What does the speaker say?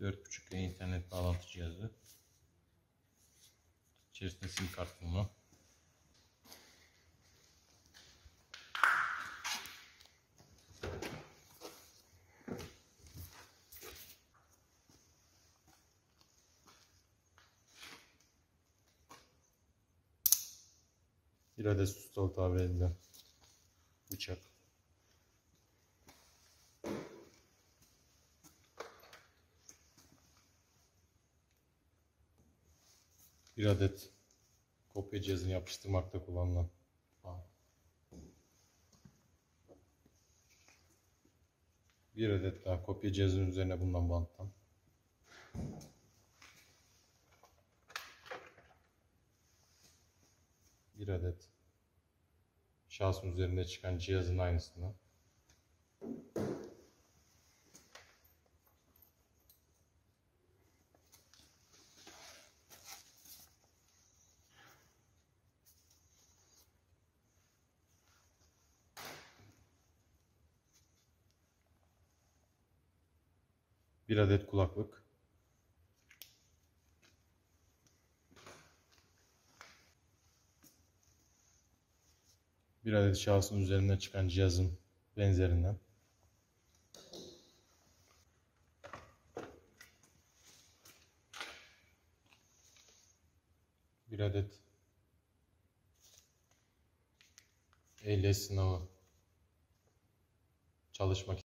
4.5G internet bağlantı cihazı. İçerisinde sim kart bulunuyor. Bir adet sustalı tabir edilen bıçak. Bir adet kopya cihazını yapıştırmakta kullanılan bant. Bir adet daha kopya cihazının üzerine bulunan banttan. Bir adet şahsın üzerinde çıkan cihazın aynısından. Bir adet kulaklık. Bir adet şahsın üzerinden çıkan cihazın benzerinden. Bir adet ehliyet sınavı çalışmak